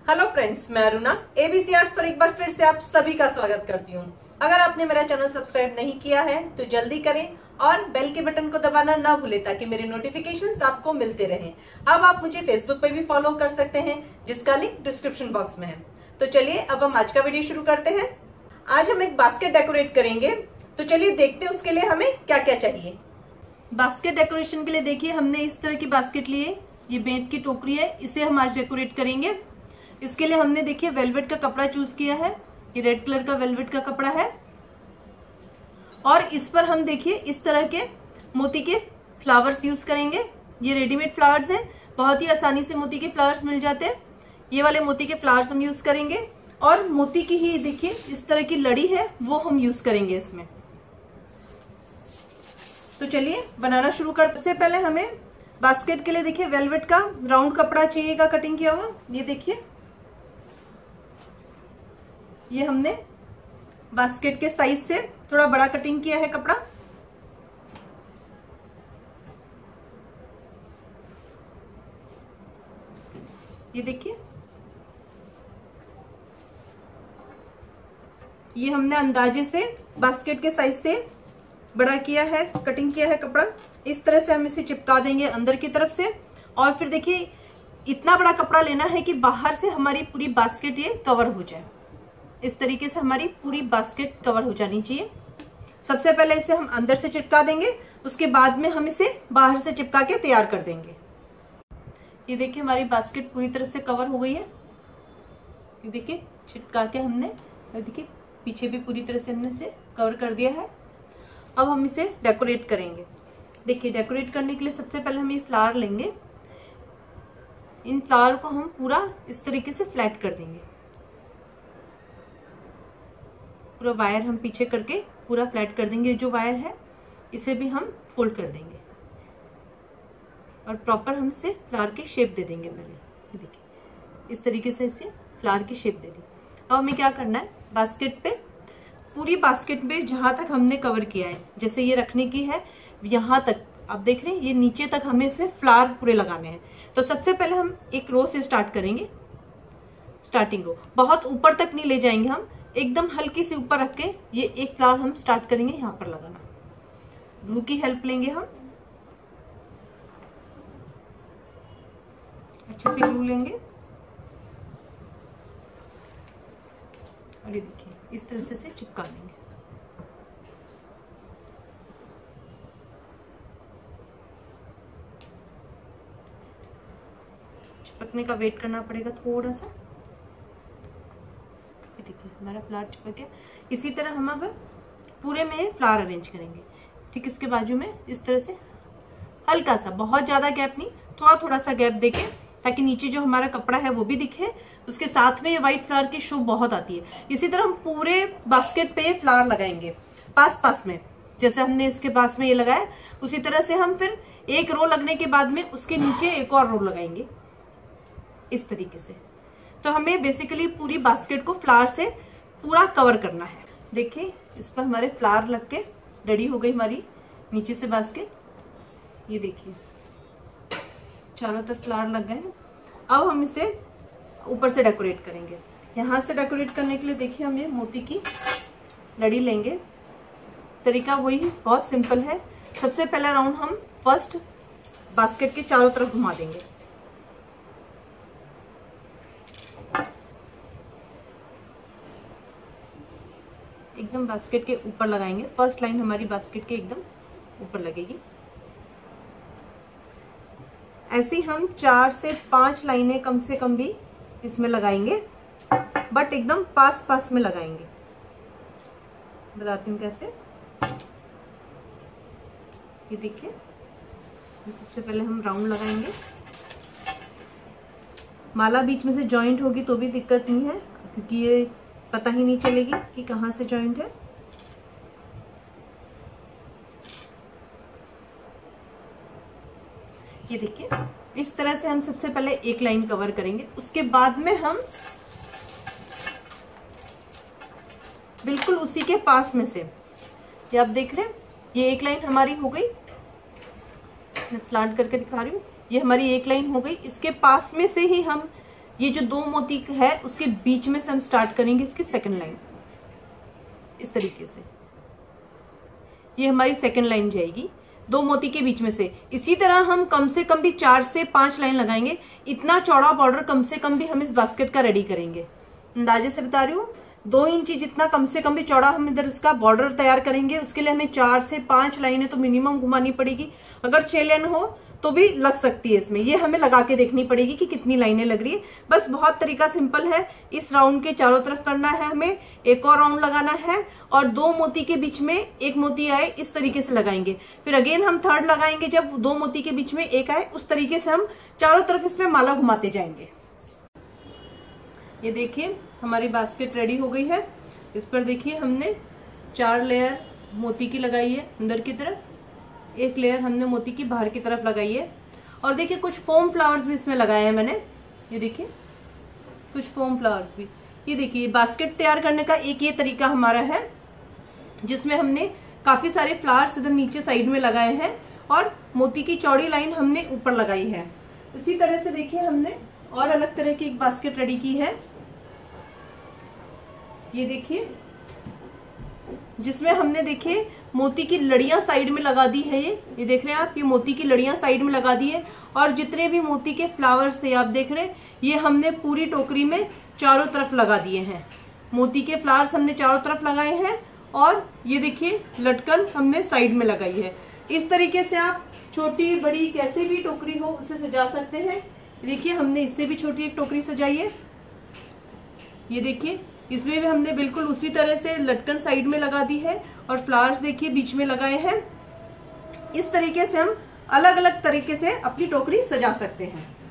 Hello friends, मैं Aruna ABC arts पर एक बार फिर से आप सभी का स्वागत करती हूँ। अगर आपने मेरा चैनल सब्सक्राइब नहीं किया है तो जल्दी करें और बेल के बटन को दबाना ना भूलें ताकि मेरे नोटिफिकेशंस आपको मिलते रहें। अब आप मुझे फेसबुक पे भी फॉलो कर सकते हैं जिसका लिंक डिस्क्रिप्शन बॉक्स में है। तो चलिए अब हम आज का वीडियो शुरू करते हैं। आज हम एक बास्केट डेकोरेट करेंगे, तो चलिए देखते हैं उसके लिए हमें क्या क्या चाहिए। बास्केट डेकोरेशन के लिए देखिए हमने इस तरह की बास्केट ली है। ये बेंत की टोकरी है, इसे हम आज डेकोरेट करेंगे। इसके लिए हमने देखिए वेलवेट का कपड़ा चूज किया है। ये रेड कलर का वेलवेट का कपड़ा है और इस पर हम देखिए इस तरह के मोती के फ्लावर्स यूज करेंगे। ये रेडीमेड फ्लावर्स हैं, बहुत ही आसानी से मोती के फ्लावर्स मिल जाते हैं। ये वाले मोती के फ्लावर्स हम यूज करेंगे और मोती की ही देखिए इस तरह की लड़ी है वो हम यूज करेंगे इसमें। तो चलिए बनाना शुरू करते। सबसे पहले हमें बास्केट के लिए देखिए वेलवेट का राउंड कपड़ा चाहिएगा, कटिंग किया हुआ। ये देखिए ये हमने बास्केट के साइज से थोड़ा बड़ा कटिंग किया है कपड़ा। ये देखिए ये हमने अंदाजे से बास्केट के साइज से बड़ा किया है, कटिंग किया है कपड़ा। इस तरह से हम इसे चिपका देंगे अंदर की तरफ से। और फिर देखिए इतना बड़ा कपड़ा लेना है कि बाहर से हमारी पूरी बास्केट ये कवर हो जाए। इस तरीके से हमारी पूरी बास्केट कवर हो जानी चाहिए। सबसे पहले इसे हम अंदर से चिपका देंगे, उसके बाद में हम इसे बाहर से चिपका के तैयार कर देंगे। ये देखिए हमारी बास्केट पूरी तरह से कवर हो गई है। ये देखिए चिपका के हमने, देखिए पीछे भी पूरी तरह से हमने इसे कवर कर दिया है। अब हम इसे डेकोरेट करेंगे। देखिए डेकोरेट करने के लिए सबसे पहले हम ये फ्लावर लेंगे। इन फ्लावर को हम पूरा इस तरीके से फ्लैट कर देंगे। पूरा वायर हम पीछे करके पूरा फ्लैट कर देंगे। जो वायर है इसे भी हम फोल्ड कर देंगे और प्रॉपर हम इसे फ्लावर की शेप दे देंगे। पहले ये देखिए इस तरीके से इसे फ्लावर की शेप दे दी। अब हमें क्या करना है, बास्केट पे पूरी बास्केट पे जहां तक हमने कवर किया है, जैसे ये रखने की है यहां तक आप देख रहे हैं, ये नीचे तक हमें इसमें फ्लावर पूरे लगाने हैं। तो सबसे पहले हम एक रो से स्टार्ट करेंगे। स्टार्टिंग रो बहुत ऊपर तक नहीं ले जाएंगे, हम एकदम हल्की से ऊपर रख के ये एक फ्लावर हम स्टार्ट करेंगे यहाँ पर लगाना। ग्लू की हेल्प लेंगे हम, अच्छे से ग्लू लेंगे और ये देखिए इस तरह से चिपका लेंगे। चिपकने का वेट करना पड़ेगा थोड़ा सा। देखिए हमारा फ्लावर चिपक गया। इसी तरह हम अब पूरे में फ्लावर अरेंज करेंगे। ठीक इसके बाजू में इस तरह से हल्का सा, बहुत ज्यादा गैप नहीं, थोड़ा थोड़ा सा गैप देके ताकि नीचे जो हमारा कपड़ा है वो भी दिखे। उसके साथ में ये व्हाइट फ्लावर की शो बहुत आती है। इसी तरह हम पूरे बास्केट पे फ्लावर लगाएंगे पास पास में, जैसे हमने इसके पास में ये लगाया उसी तरह से हम फिर एक रो लगने के बाद में उसके नीचे एक और रो लगाएंगे इस तरीके से। तो हमें बेसिकली पूरी बास्केट को फ्लावर से पूरा कवर करना है। देखिए इस पर हमारे फ्लावर लग के रेडी हो गई हमारी नीचे से बास्केट। ये देखिए चारों तरफ फ्लावर लग गए हैं। अब हम इसे ऊपर से डेकोरेट करेंगे। यहाँ से डेकोरेट करने के लिए देखिए हम ये मोती की लड़ी लेंगे। तरीका वही बहुत सिंपल है। सबसे पहला राउंड हम फर्स्ट बास्केट के चारों तरफ घुमा देंगे। एकदम बास्केट के ऊपर लगाएंगे। फर्स्ट लाइन हमारी बास्केट के एकदम ऊपर लगेगी। ऐसी हम 4 से 5 लाइनें कम से कम भी इसमें लगाएंगे, बट एकदम पास पास में लगाएंगे। बताती हूँ कैसे। ये देखिए सबसे पहले हम राउंड लगाएंगे। माला बीच में से जॉइंट होगी तो भी दिक्कत नहीं है, क्योंकि ये पता ही नहीं चलेगी कि कहाँ से जॉइंट है। ये देखिए इस तरह से हम सबसे पहले एक लाइन कवर करेंगे। उसके बाद में हम बिल्कुल उसी के पास में से, ये आप देख रहे हैं, ये एक लाइन हमारी हो गई। मैं स्लाइड करके दिखा रही हूँ। ये हमारी एक लाइन हो गई। इसके पास में से ही हम ये जो 2 मोती है उसके बीच में से हम स्टार्ट करेंगे इसकी सेकंड लाइन, इस तरीके से। ये हमारी सेकंड लाइन जाएगी 2 मोती के बीच में से। इसी तरह हम कम से कम भी 4 से 5 लाइन लगाएंगे। इतना चौड़ा बॉर्डर कम से कम भी हम इस बास्केट का रेडी करेंगे। अंदाजे से बता रही हूँ, 2 इंची जितना कम से कम भी चौड़ा हम इधर इसका बॉर्डर तैयार करेंगे। उसके लिए हमें 4 से 5 लाइनें तो मिनिमम घुमानी पड़ेगी। अगर 6 लाइन हो तो भी लग सकती है इसमें, ये हमें लगा के देखनी पड़ेगी कि कितनी लाइनें लग रही है। बस बहुत तरीका सिंपल है। इस राउंड के चारों तरफ करना है हमें, एक और राउंड लगाना है और 2 मोती के बीच में 1 मोती आए इस तरीके से लगाएंगे। फिर अगेन हम थर्ड लगाएंगे जब 2 मोती के बीच में 1 आए, उस तरीके से हम चारों तरफ इसमें माला घुमाते जाएंगे। ये देखिए हमारी बास्केट रेडी हो गई है। इस पर देखिए हमने 4 लेयर मोती की लगाई है अंदर की तरफ, 1 लेयर हमने मोती की बाहर की तरफ लगाई है। और देखिए कुछ फोम फ्लावर्स भी इसमें लगाए हैं मैंने। ये देखिए कुछ फोम फ्लावर्स भी। ये देखिए बास्केट तैयार करने का एक ये तरीका हमारा है जिसमें हमने काफी सारे फ्लावर्स इधर नीचे साइड में लगाए हैं और मोती की चौड़ी लाइन हमने ऊपर लगाई है। इसी तरह से देखिए हमने और अलग तरह की एक बास्केट रेडी की है। ये देखिए जिसमें हमने देखिए मोती की लड़ियां साइड में लगा दी है। ये देख रहे हैं आप, ये मोती की लड़ियां साइड में लगा दी है और जितने भी मोती के फ्लावर्स थे आप देख रहे हैं, ये हमने पूरी टोकरी में चारों तरफ लगा दिए हैं। मोती के फ्लावर्स हमने चारों तरफ लगाए हैं और ये देखिए लटकन हमने साइड में लगाई है। इस तरीके से आप छोटी बड़ी कैसे भी टोकरी हो उसे सजा सकते हैं। देखिए हमने इससे भी छोटी एक टोकरी सजाई है। ये देखिए इसमें भी हमने बिल्कुल उसी तरह से लटकन साइड में लगा दी है और फ्लावर्स देखिए बीच में लगाए हैं। इस तरीके से हम अलग अलग तरीके से अपनी टोकरी सजा सकते हैं।